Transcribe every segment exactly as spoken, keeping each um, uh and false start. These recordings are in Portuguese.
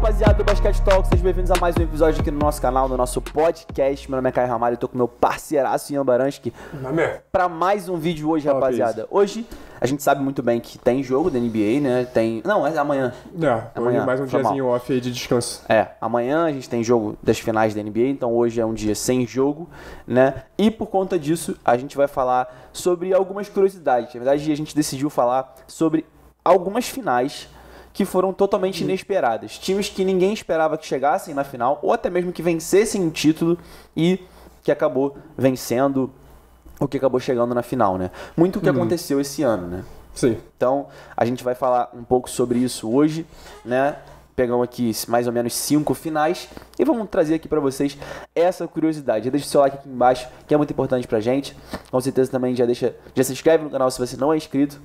rapaziada do Basquete Talk, sejam bem-vindos a mais um episódio aqui no nosso canal, no nosso podcast. Meu nome é Caio Ramalho, eu tô com meu parceiraço Ian Baranski pra mais um vídeo hoje, rapaziada. Hoje, a gente sabe muito bem que tem jogo da N B A, né? Tem... Não, é amanhã. É, amanhã, mais um diazinho off aí de descanso. É, amanhã a gente tem jogo das finais da N B A, então hoje é um dia sem jogo, né? E por conta disso, a gente vai falar sobre algumas curiosidades. Na verdade, a gente decidiu falar sobre algumas finais que foram totalmente inesperadas. Times que ninguém esperava que chegassem na final, ou até mesmo que vencessem o título e que acabou vencendo, ou que acabou chegando na final, né? Muito o que uhum. aconteceu esse ano, né? Sim. Então, a gente vai falar um pouco sobre isso hoje, né? Pegamos aqui mais ou menos cinco finais e vamos trazer aqui pra vocês essa curiosidade. Já deixa o seu like aqui embaixo, que é muito importante pra gente. Com certeza também já deixa, já se inscreve no canal se você não é inscrito.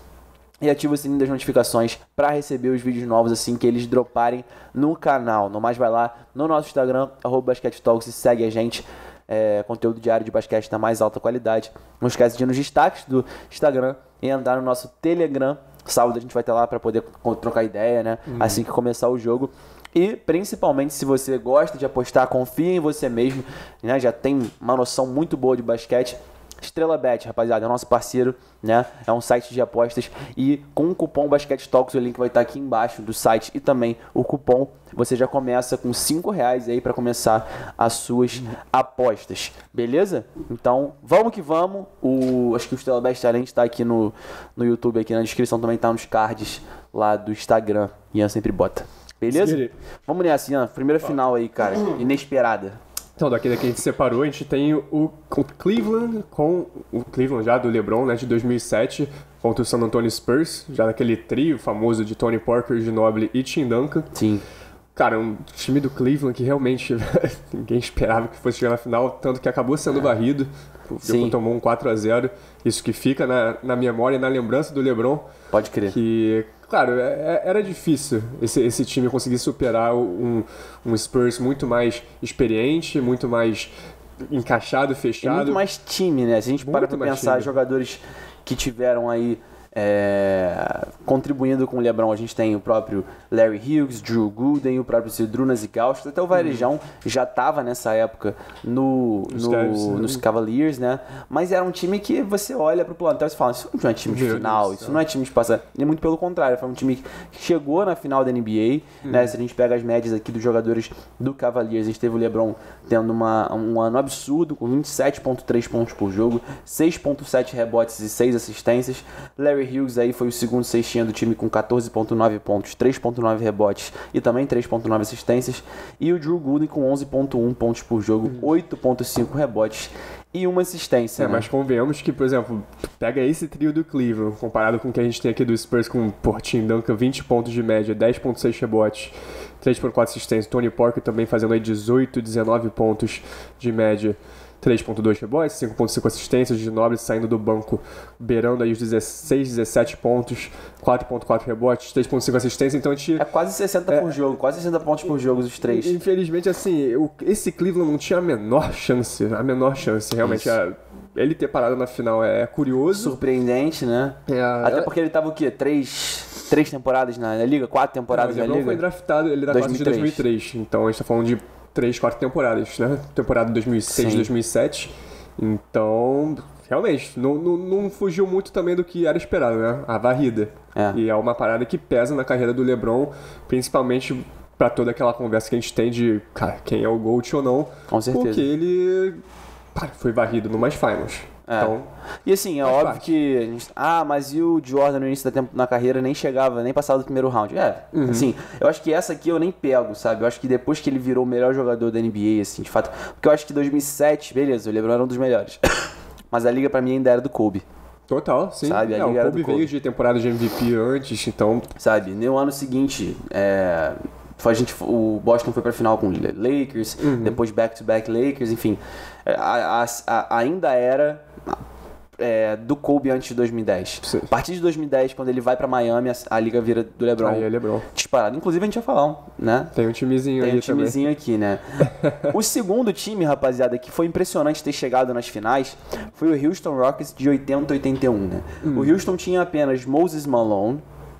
E ativa o sininho das notificações para receber os vídeos novos assim que eles droparem no canal. No mais, vai lá no nosso Instagram, arroba Basquete Talks, e segue a gente. É, conteúdo diário de basquete da mais alta qualidade. Não esquece de ir nos destaques do Instagram e entrar no nosso Telegram. Sábado a gente vai estar lá para poder trocar ideia, né? Uhum. Assim que começar o jogo. E principalmente se você gosta de apostar, confia em você mesmo, né? Já tem uma noção muito boa de basquete. Estrela Bet, rapaziada, é nosso parceiro, né? É um site de apostas e com o cupom Basquete Talks, o link vai estar aqui embaixo do site e também o cupom, você já começa com cinco reais aí para começar as suas apostas, beleza? Então, vamos que vamos. O, acho que o Estrela Bet além de estar aqui no, no YouTube, aqui na descrição também tá nos cards lá do Instagram. Ian sempre bota, beleza? Vamos nessa, Ian. Primeira final aí, cara, inesperada. Então, daqui daqui a gente separou, a gente tem o, o Cleveland com o Cleveland já do LeBron, né, de dois mil e sete, contra o San Antonio Spurs, já naquele trio famoso de Tony Parker, Ginobili e Tim Duncan. Sim. Cara, um time do Cleveland que realmente ninguém esperava que fosse chegar na final, tanto que acabou sendo varrido. O Sim. tomou um quatro a zero. Isso que fica na, na memória e na lembrança do LeBron. Pode crer. Que, claro, é, era difícil esse, esse time conseguir superar um, um Spurs muito mais experiente, muito mais encaixado, fechado. E muito mais time, né? Se a gente para pra pensar, time. Jogadores que tiveram aí É, contribuindo com o LeBron, a gente tem o próprio Larry Hughes, Drew Gooden, o próprio Zydrunas Ilgauskas, até o Varejão uhum. já estava nessa época no, no, Cavs, nos Cavaliers, né? Mas era um time que você olha pro plantel e fala, isso não é time de Meu final, Deus, isso não é time de passar, nem muito pelo contrário, foi um time que chegou na final da N B A, uhum. né? Se a gente pega as médias aqui dos jogadores do Cavaliers, a gente teve o LeBron tendo uma, um ano absurdo, com vinte e sete vírgula três pontos por jogo, seis vírgula sete rebotes e seis assistências. Larry Hughes aí foi o segundo cestinha do time com quatorze vírgula nove pontos, três vírgula nove rebotes e também três vírgula nove assistências. E o Drew Gooden com onze vírgula um pontos por jogo, oito vírgula cinco rebotes e uma assistência. É, né? Mas convenhamos que, por exemplo, pega esse trio do Cleveland, comparado com o que a gente tem aqui do Spurs com Tim Duncan, vinte pontos de média, dez vírgula seis rebotes, três vírgula quatro assistências. Tony Parker também fazendo aí dezoito, dezenove pontos de média, três vírgula dois rebotes, cinco vírgula cinco assistências. Ginobili saindo do banco, beirando aí os dezesseis, dezessete pontos, quatro vírgula quatro rebotes, três vírgula cinco assistências. Então a gente... É quase sessenta é, por jogo, quase sessenta pontos por jogo os três. Infelizmente, assim, o, esse Cleveland não tinha a menor chance, a menor chance. Realmente, a, ele ter parado na final é curioso. Surpreendente, né? É, Até porque ele tava o quê? Três... Três temporadas na, na Liga? Quatro temporadas não, na Liga? Ele foi draftado, ele é da classe de dois mil e três. Então a gente tá falando de três, quatro temporadas, né? Temporada dois mil e seis, Sim. dois mil e sete. Então, realmente, não, não, não fugiu muito também do que era esperado, né? A varrida. É. E é uma parada que pesa na carreira do LeBron, principalmente pra toda aquela conversa que a gente tem de, cara, quem é o GOAT ou não. Com certeza. Porque ele cara, foi varrido numas finals. É. Então, e assim, é óbvio parte. que a gente, ah, mas e o Jordan no início da tempo, na carreira nem chegava, nem passava do primeiro round. É, uhum. assim, eu acho que essa aqui eu nem pego, sabe? Eu acho que depois que ele virou o melhor jogador da N B A, assim, de fato, porque eu acho que em dois mil e sete, beleza, o LeBron era um dos melhores. Mas a liga pra mim ainda era do Kobe. Total, sim. Sabe? A é, liga o Kobe, Kobe veio de temporada de M V P antes, então... Sabe, no ano seguinte, é... A gente, o Boston foi pra final com o Lakers, uhum. depois back-to-back Lakers, enfim. A, a, a, ainda era é, do Kobe antes de dois mil e dez. Sim. A partir de dois mil e dez, quando ele vai pra Miami, a, a liga vira do LeBron. Aí é LeBron. Disparado. Inclusive a gente vai falar, né? Tem um timezinho Tem aí um timezinho também. aqui, né? O segundo time, rapaziada, que foi impressionante ter chegado nas finais, foi o Houston Rockets de oitenta a oitenta e um, né? Hum. O Houston tinha apenas Moses Malone,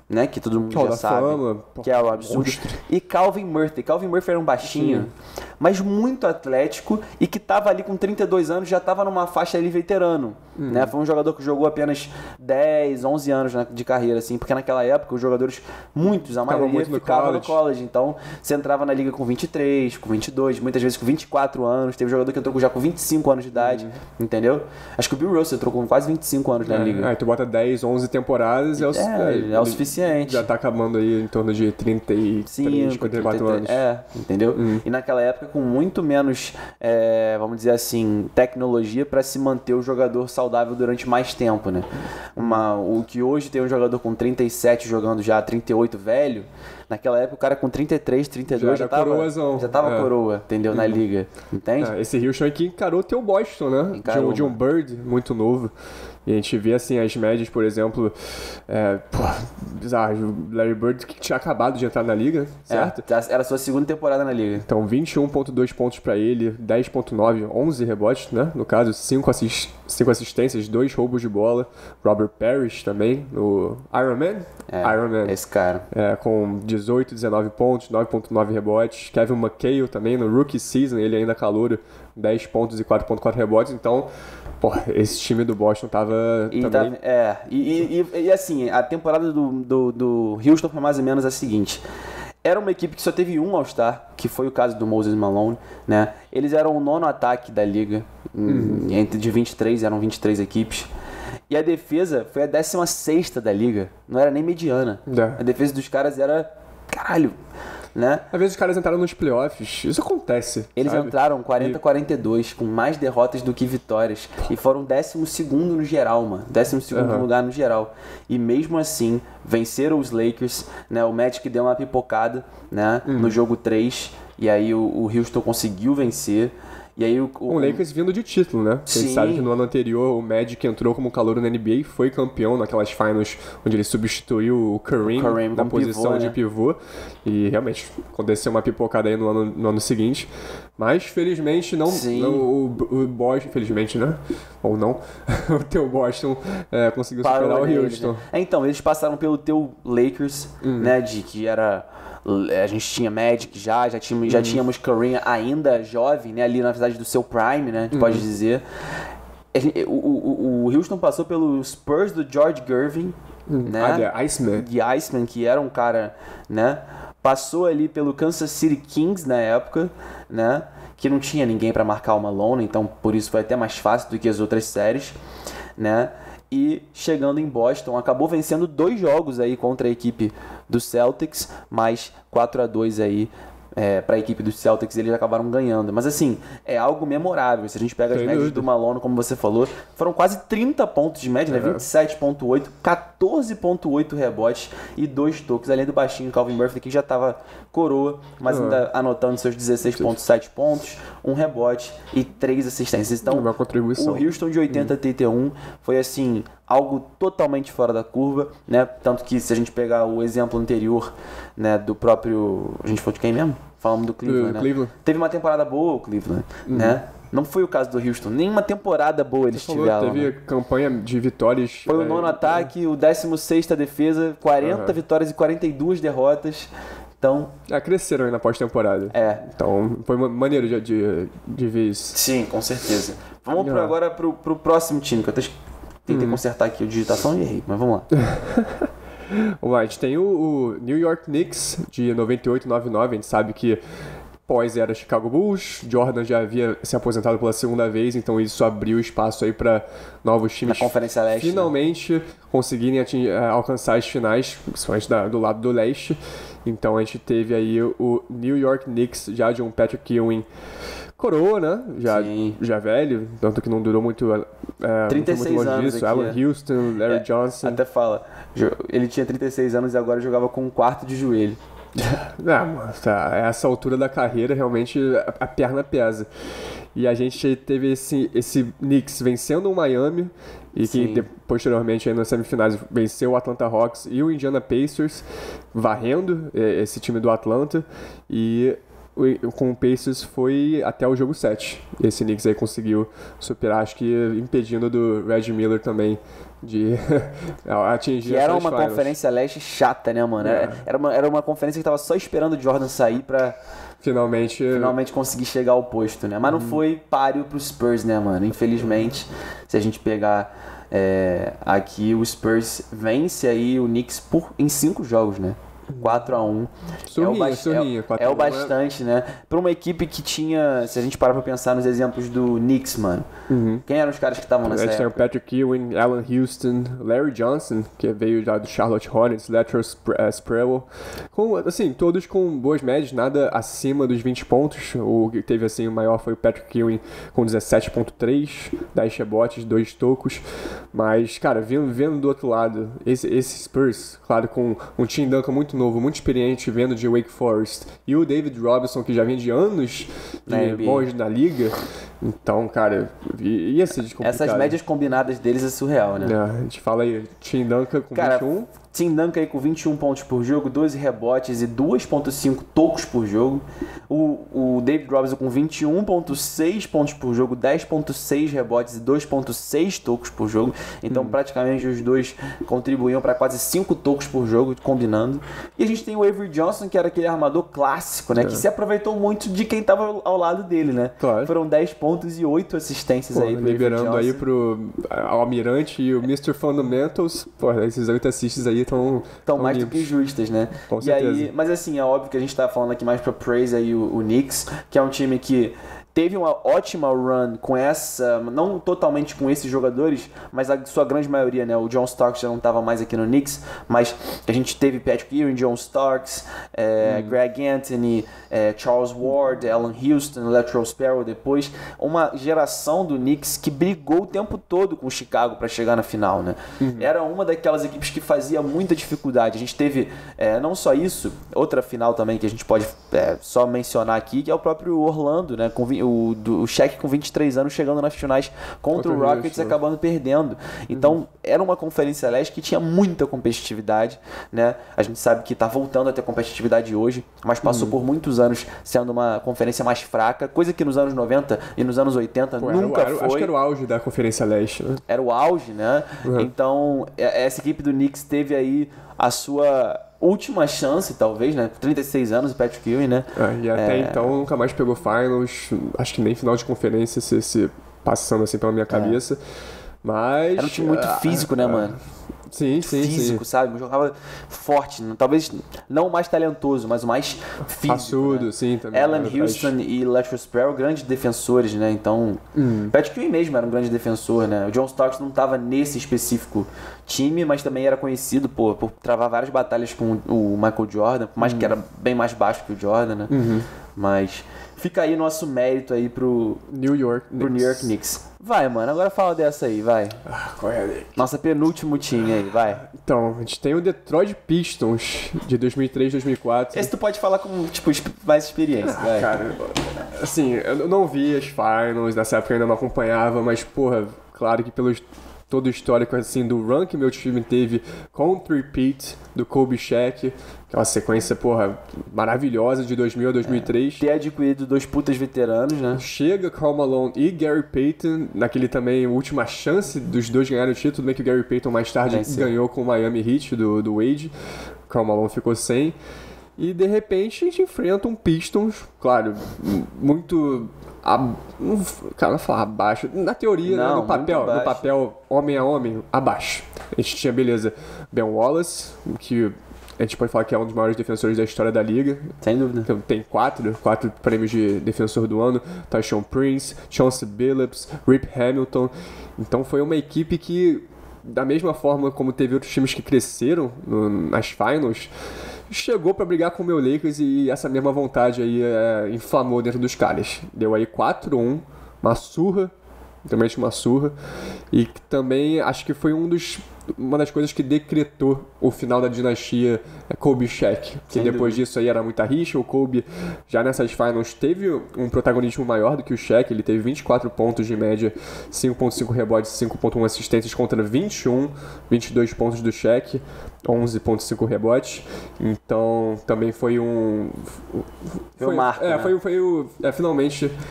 né? Que todo mundo Hall já da sabe. Fama, Que é o absurdo. monstro. E Calvin Murphy. Calvin Murphy era um baixinho, Sim. mas muito atlético e que tava ali com trinta e dois anos, já tava numa faixa ali veterano. Uhum. Né? Foi um jogador que jogou apenas dez, onze anos de carreira, assim, porque naquela época os jogadores, muitos, a maioria muito no ficava college. no college. Então você entrava na liga com vinte e três, com vinte e dois, muitas vezes com vinte e quatro anos. Teve jogador que entrou já com vinte e cinco anos de idade, uhum. entendeu? Acho que o Bill Russell entrou com quase vinte e cinco anos é, na liga. Aí tu bota dez, onze temporadas, é o, é, é o suficiente. Já tá acabando aí em torno de trinta e três, quarenta e quatro anos. É, entendeu? Uhum. E naquela época com muito menos, é, vamos dizer assim, tecnologia para se manter o jogador saudável durante mais tempo, né? Uma, o que hoje tem um jogador com trinta e sete jogando já trinta e oito velho, naquela época o cara com trinta e três, trinta e dois já, já tava, já tava é. coroa, entendeu? Na liga, entende? É, esse Houston aqui encarou teu Boston, né? Encarou, de um Bird, muito novo. E a gente vê assim as médias, por exemplo, é, pô, bizarro, o Larry Bird que tinha acabado de entrar na liga, certo? É, era a sua segunda temporada na liga. Então vinte e um vírgula dois pontos pra ele, dez vírgula nove, onze rebotes, né? No caso, cinco assist- assistências, dois roubos de bola. Robert Parrish também, no Iron Man. É, Iron Man. Esse cara. É, com dezoito, dezenove pontos, nove vírgula nove rebotes. Kevin McHale também, no Rookie Season, ele ainda calouro, dez pontos e quatro vírgula quatro rebotes. Então, pô, esse time do Boston tava e também... Tá, é, e, e, e assim, a temporada do, do, do Houston foi mais ou menos a seguinte. Era uma equipe que só teve um All-Star, que foi o caso do Moses Malone, né? Eles eram o nono ataque da liga, uhum. entre de vinte e três, eram vinte e três equipes. E a defesa foi a décima sexta da liga, não era nem mediana. É. A defesa dos caras era, caralho, né? Às vezes os caras entraram nos playoffs, isso acontece. Eles sabe? entraram quarenta a quarenta e dois, com mais derrotas do que vitórias. E foram décimo segundo no geral, mano. décimo segundo uhum. lugar no geral. E mesmo assim, venceram os Lakers, né? O Magic deu uma pipocada, né? Uhum. No jogo três. E aí o, o Houston conseguiu vencer. E aí o, o, o Lakers vindo de título, né? Sim. A gente sabe que no ano anterior o Magic entrou como calouro na N B A e foi campeão naquelas finals onde ele substituiu o Kareem, o Kareem na posição pivô, de né? pivô. E realmente aconteceu uma pipocada aí no ano, no ano seguinte. Mas felizmente não, não o, o Boston, felizmente, né? Ou não, o teu Boston é, conseguiu Parou superar o Houston. Né? Então, eles passaram pelo teu Lakers, uhum. né? De que era... A gente tinha Magic já, já tínhamos, uhum. já tínhamos Kareem ainda jovem, né? Ali na verdade do seu prime, né? A gente uhum. pode dizer. O, o, o Houston passou pelo Spurs do George Gervin, uhum. né? Ah, The Iceman. The Iceman, que era um cara, né? Passou ali pelo Kansas City Kings na época, né? Que não tinha ninguém para marcar o Malone, então por isso foi até mais fácil do que as outras séries, né? E chegando em Boston, acabou vencendo dois jogos aí contra a equipe do Celtics, mais quatro a dois aí é, para a equipe dos Celtics, eles acabaram ganhando. Mas assim, é algo memorável. Se a gente pega as Sem médias dúvida. do Malone, como você falou, foram quase trinta pontos de média, né? vinte e sete vírgula oito, quatorze vírgula oito rebotes e dois toques, além do baixinho Calvin Murphy, que já estava coroa, mas uhum. ainda anotando seus dezesseis vírgula sete pontos, um rebote e três assistências. Então, uma contribuição. O Houston de oitenta a oitenta e um foi assim, algo totalmente fora da curva, né? Tanto que se a gente pegar o exemplo anterior, né, do próprio... A gente falou de quem mesmo? Falamos do Cleveland, uh, né? Cleveland. Teve uma temporada boa o Cleveland, uhum. né? Não foi o caso do Houston. Nenhuma temporada boa eles falou, tiveram. Teve né? campanha de vitórias. Foi é, o nono é, ataque, o décimo sexto defesa, quarenta uhum. vitórias e quarenta e duas derrotas. Então... É, cresceram aí na pós-temporada. É. Então, foi maneiro de, de, de ver isso. Sim, com certeza. Vamos uhum. pro, agora pro, pro próximo time, que eu até tentei uhum. consertar aqui a digitação e errei, mas vamos lá. Vamos lá, a gente tem o, o New York Knicks de noventa e oito noventa e nove, a gente sabe que pós era Chicago Bulls, Jordan já havia se aposentado pela segunda vez, então isso abriu espaço aí para novos times na Conferência Leste, finalmente né? conseguirem atingir, alcançar as finais, principalmente da, do lado do leste. Então a gente teve aí o New York Knicks já de um Patrick Ewing coroa, né? Já, já velho, tanto que não durou muito, é, trinta e seis muito longe anos disso. aqui, Alan é. Houston, Larry é, Johnson. Até fala, ele tinha trinta e seis anos e agora jogava com um quarto de joelho. Não, tá, essa altura da carreira realmente a, a perna pesa. E a gente teve esse, esse Knicks vencendo o Miami e Sim. que de, posteriormente aí nas semifinais venceu o Atlanta Hawks e o Indiana Pacers, varrendo esse time do Atlanta, e com o Pacers foi até o jogo sete. Esse Knicks aí conseguiu superar, acho que impedindo do Reggie Miller também de atingir Que era essas uma finals. conferência leste chata, né, mano? É. Era, uma, era uma conferência que tava só esperando o Jordan sair pra Finalmente, finalmente conseguir chegar ao posto, né? Mas não foi páreo pro Spurs, né, mano? Infelizmente, se a gente pegar é, aqui, o Spurs vence aí o Knicks por, em cinco jogos, né? quatro a um. Surrinha, é o, bast- surrinha, é, quatro é a o um, bastante, né? Pra uma equipe que tinha, se a gente parar pra pensar nos exemplos do Knicks, mano. Uhum. Quem eram os caras que estavam A nessa gente tem o época? Patrick Ewing, Alan Houston, Larry Johnson, que veio já do Charlotte Hornets, Latrell Spr- eh, Sprewell, com, assim, todos com boas médias, nada acima dos vinte pontos. O que teve assim o maior foi o Patrick Ewing com dezessete ponto três, dez rebotes, dois tocos. Mas, cara, vendo, vendo do outro lado, esse, esse Spurs, claro, com um Tim Duncan muito novo, muito experiente, vendo de Wake Forest, e o David Robinson, que já vem de anos Na de N B A. bons na liga. Então, cara, i- ia ser complicado. Essas médias combinadas deles é surreal, né? É, a gente fala aí, Tim Duncan com Cara, vinte e um. Tim Duncan aí com vinte e um pontos por jogo, doze rebotes e dois ponto cinco tocos por jogo. O, o David Robinson com vinte e um ponto seis pontos por jogo, dez ponto seis rebotes e dois ponto seis tocos por jogo. Então, praticamente, os dois contribuíam para quase cinco tocos por jogo, combinando. E a gente tem o Avery Johnson, que era aquele armador clássico, né? É. Que se aproveitou muito de quem estava ao lado dele, né? Claro. Foram dez pontos e oito assistências Pô, aí pro Avery liberando aí Johnson. pro Almirante e o mister Fundamentals. Pô, esses oito assists aí estão Estão mais do que justas, né? Com e certeza. aí, mas assim, é óbvio que a gente tá falando aqui mais pra praise aí o, o Knicks, que é um time que teve uma ótima run com essa, não totalmente com esses jogadores, mas a sua grande maioria, né? O John Starks já não estava mais aqui no Knicks, mas a gente teve Patrick Ewing, John Starks, é, Greg Anthony, é, Charles Ward, Alan Houston, Latrell Sprewell depois, uma geração do Knicks que brigou o tempo todo com o Chicago para chegar na final, né? Era uma daquelas equipes que fazia muita dificuldade. A gente teve, é, não só isso, outra final também que a gente pode é, só mencionar aqui, que é o próprio Orlando, né? Com vi- o, do, o Shaq com vinte e três anos chegando nas finais contra, Contra o o Rockets Houston. e acabando perdendo. Então, era uma conferência leste que tinha muita competitividade, né? A gente sabe que tá voltando a ter competitividade hoje, mas passou por muitos anos sendo uma conferência mais fraca, coisa que nos anos noventa e nos anos oitenta Pô, era o- nunca era o- foi. Acho que era o auge da Conferência Leste, né? Era o auge, né? Uhum. Então, é- essa equipe do Knicks teve aí a sua última chance, talvez, né? trinta e seis anos, o Patrick Ewing, né? É, e até então nunca mais pegou finals, acho que nem final de conferência se, se passando assim pela minha cabeça. Mas. Era um time muito ah, físico, né, ah, mano? Sim, sim, Físico, sim. sabe? Jogava forte, né? Talvez não o mais talentoso, mas o mais físico. Raçudo, né? sim, também. Alan Era Houston e Latrell Sprewell, grandes defensores, né? Então, Hum. Patrick Ewing mesmo era um grande defensor, né? O John Starks não estava nesse específico time, mas também era conhecido por, por travar várias batalhas com o Michael Jordan, por mais que era bem mais baixo que o Jordan, né? Uhum. Mas fica aí nosso mérito aí pro, New York pro New York Knicks. Vai, mano, agora fala dessa aí, vai. Ah, qual é, Nick? Nossa penúltimo time aí, vai. Então, a gente tem o Detroit Pistons de dois mil e três, dois mil e quatro. Esse tu pode falar com, tipo, exp- mais experiência, vai. Cara, assim, eu não vi as finals, nessa época eu ainda não acompanhava, mas, porra, claro que pelo todo o histórico, assim, do run que meu time teve com o three-peat do Kobe Shaq, que é uma sequência, porra, maravilhosa de dois mil a dois mil e três. Ter adquirido dois putas veteranos, né? Chega Karl Malone e Gary Payton, naquele também última chance dos dois ganharem o título, tudo bem que o Gary Payton mais tarde Venceu. ganhou com o Miami Heat do, do Wade, Karl Malone ficou sem. E de repente a gente enfrenta um Pistons, claro, m- muito. ab- Não, cara, não falar abaixo. Na teoria, né, Não, no muito papel, no abaixo. papel, homem a homem, abaixo. A gente tinha, beleza, Ben Wallace, que a gente pode falar que é um dos maiores defensores da história da liga. Sem dúvida. Então, tem quatro, quatro prêmios de defensor do ano. Tyshawn Prince, Chauncey Billups, Rip Hamilton. Então foi uma equipe que, da mesma forma como teve outros times que cresceram no- nas finals, chegou pra brigar com o meu Lakers e essa mesma vontade aí é, inflamou dentro dos caras. Deu aí quatro a um, uma surra, realmente uma surra, e que também acho que foi um dos, uma das coisas que decretou o final da dinastia Kobe Shaq, que Sem depois dúvida. disso aí era muita rixa. O Kobe já nessas finals teve um protagonismo maior do que o Shaq, ele teve vinte e quatro pontos de média, cinco ponto cinco rebotes, cinco ponto um assistências contra vinte e um, vinte e dois pontos do Shaq, onze ponto cinco rebotes. Então também foi um Foi um marco, é, né? foi, foi o, é, finalmente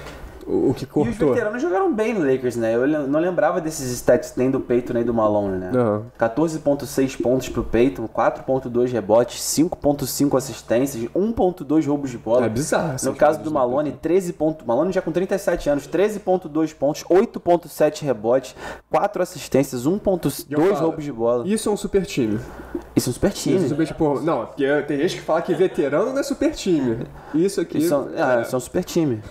o, o que E os cortou. veteranos jogaram bem no Lakers, né? Eu lem- não lembrava desses stats nem do Peyton nem do Malone, né? Uhum. quatorze vírgula seis pontos pro Peyton, quatro vírgula dois rebotes, cinco vírgula cinco assistências, um vírgula dois roubos de bola. É bizarro. essas No caso jogadas do do Malone, treze pontos. Malone já com trinta e sete anos, treze vírgula dois pontos, oito vírgula sete rebotes, quatro assistências, um vírgula E eu dois falo, roubos de bola. Isso é um super time. Isso é um super Isso é um time. super tipo, não, porque tem gente que fala que veterano não é super time. Isso aqui. Isso é, um- ah, isso é um super time.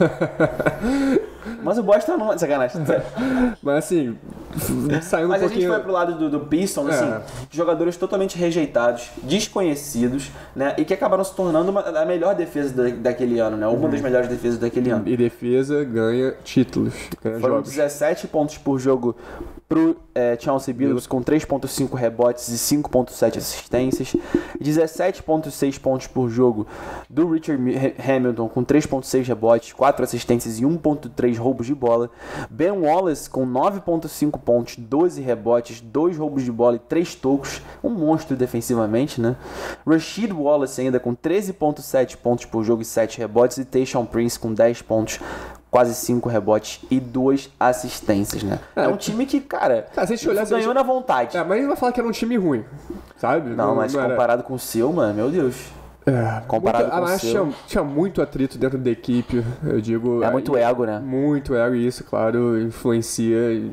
Mas o Boston não é sacanagem. Mas assim, saindo Mas um a gente pouquinho. vai pro lado do, do Pistons, É. assim, jogadores totalmente rejeitados, desconhecidos, né? E que acabaram se tornando uma, a melhor defesa da, daquele ano, né? Uma Uhum. das melhores defesas daquele ano. E defesa ganha títulos, ganha Foram jogos. dezessete pontos por jogo pro é, Chauncey Billups, com três vírgula cinco rebotes e cinco vírgula sete assistências. dezessete vírgula seis pontos por jogo do Richard Mi- Hamilton, com três vírgula seis rebotes, quatro assistências e um vírgula três roubos de bola. Ben Wallace, com nove vírgula cinco pontos, doze rebotes, dois roubos de bola e três tocos. Um monstro defensivamente, né? Rasheed Wallace ainda com treze vírgula sete pontos por jogo e sete rebotes. E Tayshaun Prince com dez pontos, quase cinco rebotes e duas assistências, né? É, É, um time que, cara, Cara, se a gente olhar, se a ganhou gente- na vontade. É, mas ele vai falar que era um time ruim, sabe? Não, mas era- comparado com o seu, mano, meu Deus. É, comparado muito, com o mas seu. tinha, tinha muito atrito dentro da equipe, eu digo. É muito e- ego, né? Muito ego, e isso, claro, influencia em,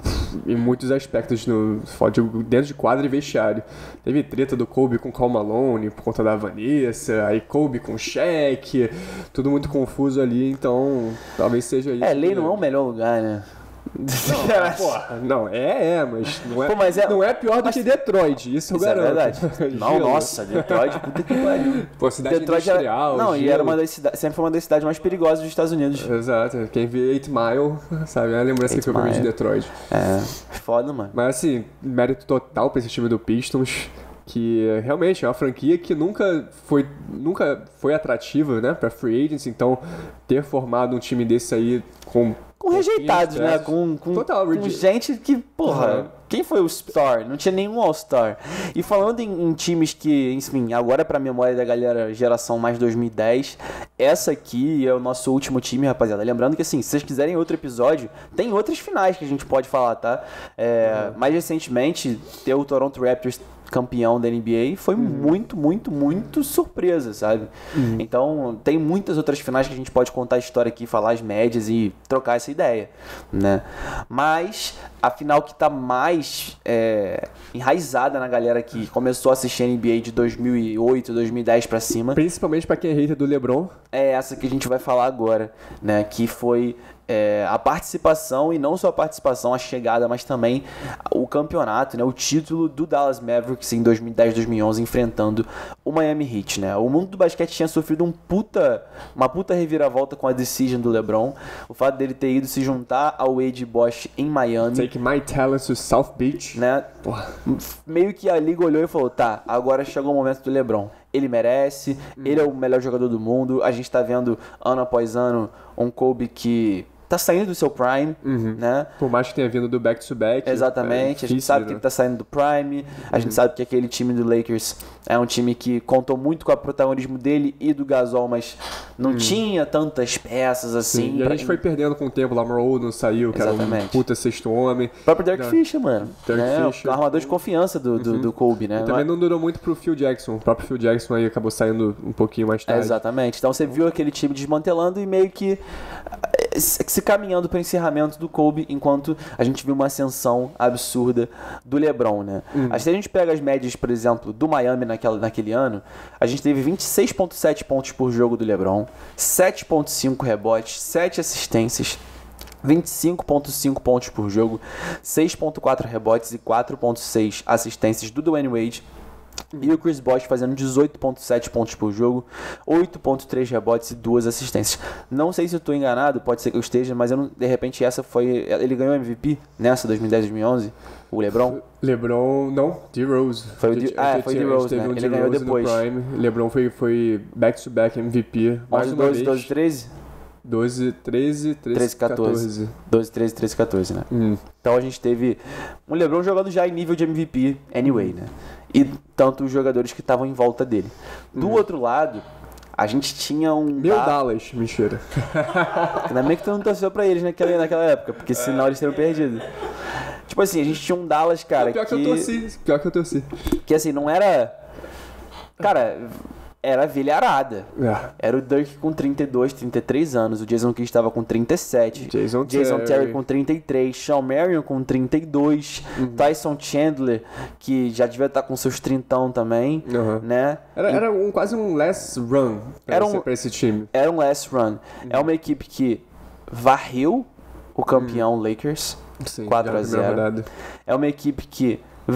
em muitos aspectos no, digo, dentro de quadra e vestiário. Teve treta do Kobe com Karl Malone por conta da Vanessa, aí Kobe com Shaq, tudo muito confuso ali, então talvez seja isso. É, lei que- não é o melhor lugar, né? Não, porra, não, é, é, mas não é, Pô, mas é- não é pior do que Detroit, isso eu Isso é garanto. verdade. Não, Gelo. nossa, Detroit, puta que pariu. Pô, cidade Detroit industrial, era, não, e gelo. era uma das cidades, sempre foi uma das cidades mais perigosas dos Estados Unidos. Exato, quem vê eight Mile, sabe, é a lembrança Eight que eu vi de Mile. Detroit. É, foda, mano. Mas assim, mérito total pra esse time do Pistons, que é, realmente é uma franquia que nunca foi, nunca foi atrativa, né, pra free agents, então ter formado um time desse aí com... Com rejeitados, né? peças. Com, com, Total, com reje- gente que, porra, Uhum. quem foi o Star? Não tinha nenhum All-Star. E falando em, em times que, enfim, agora pra memória da galera geração mais dois mil e dez, essa aqui é o nosso último time, rapaziada. Lembrando que, assim, se vocês quiserem outro episódio, tem outras finais que a gente pode falar, tá? É, Uhum. Mais recentemente, ter o Toronto Raptors campeão da N B A foi muito, muito, muito surpresa, sabe? Então, tem muitas outras finais que a gente pode contar a história aqui, falar as médias e trocar essa ideia, né? Mas a final que tá mais é, enraizada na galera que começou a assistir a N B A de dois mil e oito, dois mil e dez pra cima, Principalmente pra quem é hater do LeBron. é essa que a gente vai falar agora, né? Que foi é, a participação, e não só a participação, a chegada, mas também o campeonato, né? O título do Dallas Mavericks em dois mil e dez, dois mil e onze, enfrentando o Miami Heat, né? O mundo do basquete tinha sofrido um puta, uma puta reviravolta com a decision do LeBron. O fato dele ter ido se juntar ao Wade Bosch em Miami, Take my talents to South Beach. né? Porra. Meio que a liga olhou e falou, tá, agora chegou o momento do LeBron. Ele merece, ele é o melhor jogador do mundo. A gente tá vendo ano após ano um Kobe que tá saindo do seu prime, né? Por mais que tenha vindo do back-to-back. Exatamente, é a gente difícil, sabe né? que ele tá saindo do prime, a gente sabe que aquele time do Lakers é um time que contou muito com o protagonismo dele e do Gasol, mas não tinha tantas peças assim. Sim, e a pra- gente foi perdendo com o tempo. Lamar Odom saiu, que era um Exatamente. puta sexto homem. O próprio Derek Não. Fisher, mano. Derek né? Fisher. O armador de confiança do, do, do Kobe, né? Também não durou muito pro Phil Jackson. O próprio Phil Jackson aí acabou saindo um pouquinho mais É, tarde. exatamente. Então você viu aquele time desmantelando e meio que eh, se se caminhando para o encerramento do Kobe, enquanto a gente viu uma ascensão absurda do LeBron, né? Aí, se a gente pega as médias, por exemplo, do Miami naquela, naquele ano, a gente teve vinte e seis vírgula sete pontos por jogo do LeBron, sete vírgula cinco rebotes, sete assistências, vinte e cinco vírgula cinco pontos por jogo, seis vírgula quatro rebotes e quatro vírgula seis assistências do Dwayne Wade. E o Chris Bosh fazendo dezoito vírgula sete pontos por jogo, oito vírgula três rebotes e duas assistências. Não sei se eu estou enganado, pode ser que eu esteja, mas eu não, de repente essa foi... Ele ganhou M V P nessa dois mil e dez, dois mil e onze, o LeBron? LeBron, não, D-Rose. Foi o D- ah, Teve- foi teve- D-Rose, teve né? um Ele ganhou D-Rose no depois. Prime. LeBron foi, foi back-to-back M V P. Mais onze, uma doze, vez. doze, treze? doze, treze, treze, quatorze. doze, treze, treze, quatorze, né? Hum. Então a gente teve um LeBron jogando já em nível de M V P anyway, né? E tanto os jogadores que estavam em volta dele. Do outro lado, a gente tinha um... Meu da... Dallas, mentira. Ainda bem que tu não torceu pra eles naquela, naquela época, porque senão eles teriam perdido. Tipo assim, a gente tinha um Dallas, cara, Pior que, que... eu torci, pior que eu torci. Que assim, não era... Cara, era velharada. É. Era o Dirk com trinta e dois, trinta e três anos, o Jason Kidd estava com trinta e sete, Jason, Jason Terry. Terry com trinta e três, Shawn Marion com trinta e dois, uhum. Tyson Chandler, que já devia estar com seus trintão também, uhum. né? Era, era um, quase um last run pra, era esse, um, pra esse time. Era um last run. Uhum. É uma equipe que varreu o campeão uhum. Lakers, Sim, quatro a zero. É uma equipe que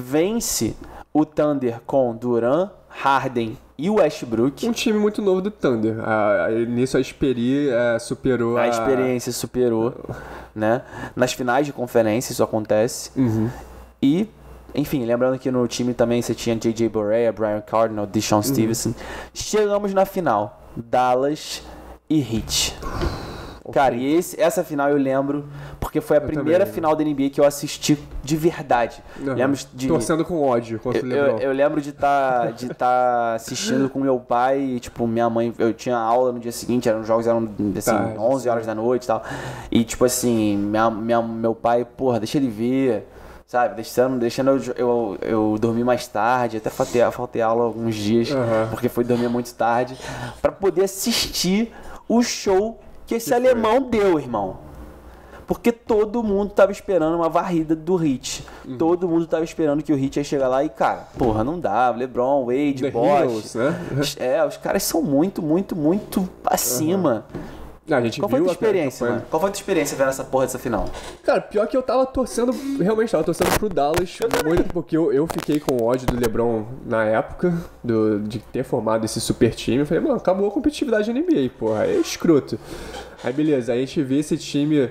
vence o Thunder com Durant, Harden e o Westbrook. Um time muito novo do Thunder. A, a, nisso a experiência superou a... A experiência superou, né? Nas finais de conferência isso acontece. Uhum. E, enfim, lembrando que no time também você tinha J J Barea, Brian Cardinal, Deshaun Stevenson. Uhum. Chegamos na final. Dallas e Heat. Okay. Cara, e esse, essa final eu lembro porque foi a eu primeira também, final da N B A que eu assisti de verdade. Uhum. Lembro de, Torcendo com ódio contra eu, o LeBron. Eu, eu lembro de estar tá, de tá assistindo com meu pai e, tipo, minha mãe... Eu tinha aula no dia seguinte, eram, os jogos eram, assim, tá, onze horas da noite e tal. E, tipo assim, minha, minha, meu pai, porra, deixa ele ver... Sabe, deixando, deixando eu, eu, eu dormir mais tarde, até faltei, faltei aula alguns dias, uhum. porque foi dormir muito tarde, pra poder assistir o show que esse que alemão foi? deu, irmão. Porque todo mundo tava esperando uma varrida do Heat. Uhum. Todo mundo tava esperando que o Heat ia chegar lá e, cara, porra, não dá. LeBron, Wade, The Bosh. Heroes, né? É, os caras são muito, muito, muito acima. Uhum. A gente Qual viu foi a tua experiência, mano? Qual foi a tua experiência vendo essa porra dessa final? Cara, pior que eu tava torcendo, realmente tava torcendo pro Dallas, muito porque eu, eu fiquei com ódio do LeBron na época, do, de ter formado esse super time. Eu falei, mano, acabou a competitividade da N B A, porra, é escroto. Aí beleza, aí a gente vê esse time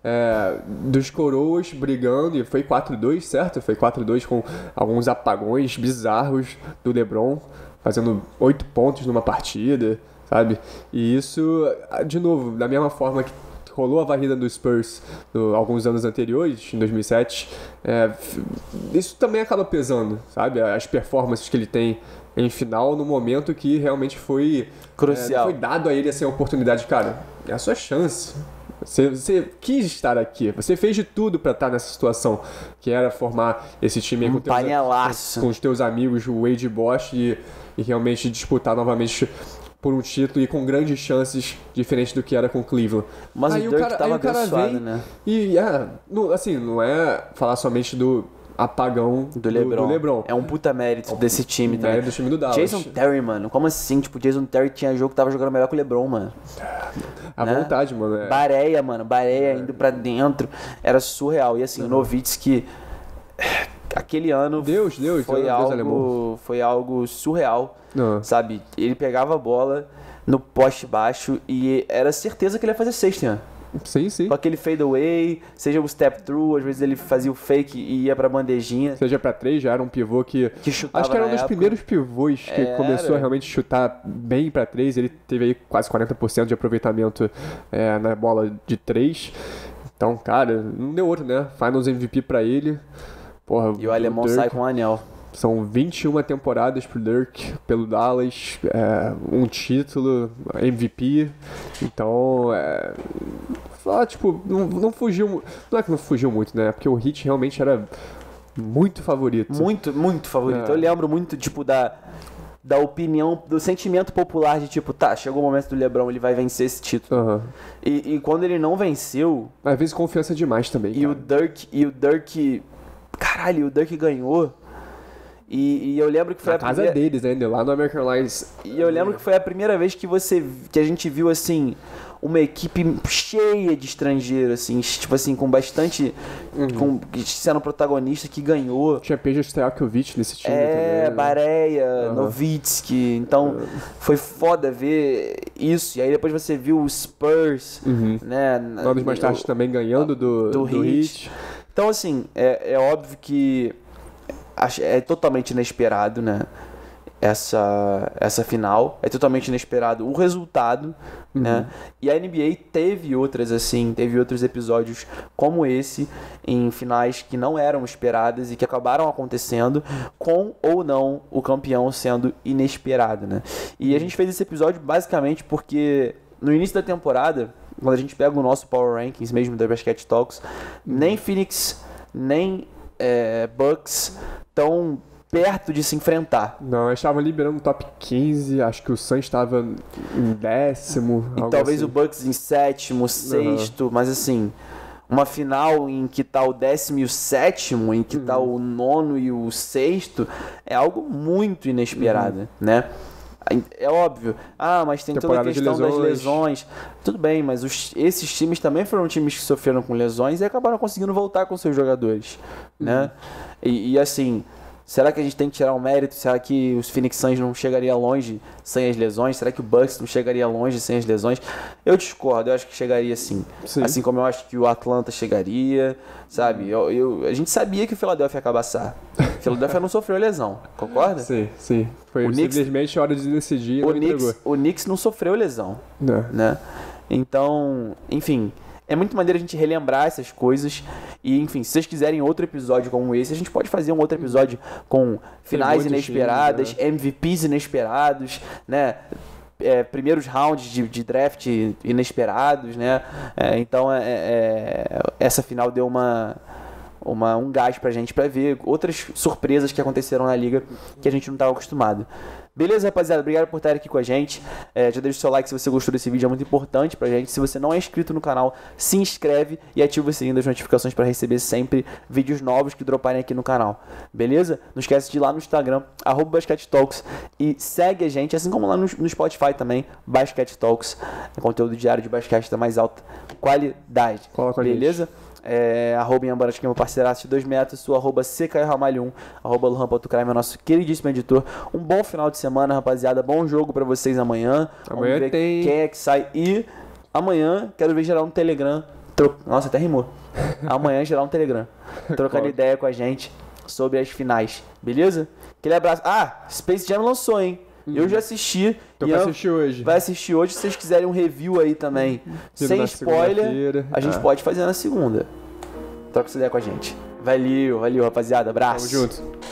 é, dos coroas brigando, e foi quatro a dois, certo? Foi quatro a dois com alguns apagões bizarros do LeBron, fazendo oito pontos numa partida. Sabe? E isso, de novo, da mesma forma que rolou a varrida do Spurs no, alguns anos anteriores, em dois mil e sete, é, isso também acaba pesando, sabe? As performances que ele tem em final no momento que realmente foi crucial. É, foi dado a ele essa oportunidade. Cara, é a sua chance. Você, você quis estar aqui, você fez de tudo pra estar nessa situação, que era formar esse time um com, teus, com, com os teus amigos, o Wade e Bosh, e, e realmente disputar novamente por um título e com grandes chances, diferente do que era com Cleveland. Mas aí o Dirk cara, tava aí o cara abençoado, vem, né? E, é, não, assim, não é falar somente do apagão do, do, LeBron. do LeBron. É um puta mérito é um desse time também. Mérito do time do Dallas. Jason Terry, mano. Como assim? Tipo, Jason Terry tinha jogo que tava jogando melhor que o LeBron, mano. À né? vontade, mano. É. Bareia, mano. Bareia é. indo pra dentro. Era surreal. E assim, uhum. o Nowitzki... Aquele ano Deus, Deus, foi, Deus, algo, Deus foi algo surreal, uhum. sabe? Ele pegava a bola no poste baixo e era certeza que ele ia fazer sexta, né? Sim, sim. Com aquele fade away, seja o step through, às vezes ele fazia o fake e ia pra bandejinha. Seja pra três, já era um pivô que... que chutava acho que era um dos época. primeiros pivôs que era. começou a realmente chutar bem pra três. Ele teve aí quase quarenta por cento de aproveitamento é, na bola de três. Então, cara, não deu outro, né? Finals M V P pra ele. Porra, e o alemão Dirk, sai com o anel. São vinte e uma temporadas pro Dirk, pelo Dallas, é, um título, M V P. Então, é, só, tipo, não, não fugiu... Não é que não fugiu muito, né? Porque o Heat realmente era muito favorito. Muito, muito favorito. É. Eu lembro muito, tipo, da... da opinião, do sentimento popular de tipo, tá, chegou o momento do LeBron, ele vai vencer esse título. Uhum. E, e quando ele não venceu... Às vezes confiança demais também, E cara. o Dirk, e o Dirk... Caralho, o Dirk ganhou. E, e eu lembro que foi Na a casa primeira... deles ainda, lá no American Lions. E eu lembro que foi a primeira vez que você... Que a gente viu, assim... Uma equipe cheia de estrangeiros, assim, tipo assim, com bastante... Uhum. Com, sendo protagonista, que ganhou. Tinha Peja Stojakovic nesse time é, também. É, Bareia, uhum. Nowitzki. Então, uhum. foi foda ver isso. E aí depois você viu o Spurs, uhum. né? Anos mais tarde o, também ganhando do, do, do Heat. Heat. Então, assim, é, é óbvio que é totalmente inesperado, né? essa, essa final. É totalmente inesperado o resultado, uhum. né? E a N B A teve outras assim, teve outros episódios como esse, em finais que não eram esperadas e que acabaram acontecendo, com ou não o campeão sendo inesperado, né? E a gente fez esse episódio basicamente porque no início da temporada, quando a gente pega o nosso Power Rankings mesmo da Basket Talks, uhum. nem Phoenix, nem é, Bucks estão perto de se enfrentar. Não, eles estavam liberando o top quinze, acho que o Suns estava em décimo. E talvez assim. O Bucks em sétimo, sexto, uhum. mas assim, uma final em que tá o décimo e o sétimo, em que uhum. tá o nono e o sexto, é algo muito inesperado, uhum. né? É óbvio, ah, mas tem temporada toda a questão lesões. das lesões. Tudo bem, mas os, esses times também foram times que sofreram com lesões e acabaram conseguindo voltar com seus jogadores, uhum. né? E, e assim, será que a gente tem que tirar um mérito? Será que os Phoenix Suns não chegaria longe sem as lesões? Será que o Bucks não chegaria longe sem as lesões? Eu discordo, eu acho que chegaria sim. sim. Assim como eu acho que o Atlanta chegaria, sabe? Eu, eu, a gente sabia que o Philadelphia ia acabaçar. O Philadelphia não sofreu lesão, concorda? Sim, sim. Foi o simplesmente Knicks, hora de decidir. O Knicks, o Knicks não sofreu lesão, não. né? Então, enfim... É muito maneiro a gente relembrar essas coisas. E, enfim, se vocês quiserem outro episódio como esse, a gente pode fazer um outro episódio com finais inesperadas, time, né? M V Ps inesperados, né? É, primeiros rounds de, de draft inesperados, né? É, então, é, é, essa final deu uma... Uma, um gás pra gente pra ver outras surpresas que aconteceram na liga que a gente não estava acostumado. Beleza, rapaziada? Obrigado por estar aqui com a gente. É, já deixa o seu like se você gostou desse vídeo, é muito importante pra gente. Se você não é inscrito no canal, se inscreve e ativa o sininho das notificações para receber sempre vídeos novos que droparem aqui no canal. Beleza? Não esquece de ir lá no Instagram, arroba Basket Talks, e segue a gente, assim como lá no, no Spotify também, Basket Talks. É conteúdo diário de basquete da mais alta qualidade. Cola com a Beleza? Gente. É, arroba Iambaras, que é meu parceiraço de dois metros, sua arroba C K Ramalho um, arroba Luhan.crime, nosso queridíssimo editor. Um bom final de semana, rapaziada, bom jogo pra vocês amanhã. Amanhã Vamos ver tem... quem é que sai. E amanhã, quero ver gerar um Telegram. Tro... Nossa, até rimou. Amanhã gerar um Telegram, trocando ideia com a gente sobre as finais, beleza? Aquele abraço. Ah, Space Jam lançou, hein? Eu já assisti. Então vai assistir hoje. Vai assistir hoje. Se vocês quiserem um review aí também, sem spoiler, a gente ah. pode fazer na segunda. Troca essa ideia com a gente. Valeu, valeu, rapaziada. Abraço. Tamo junto.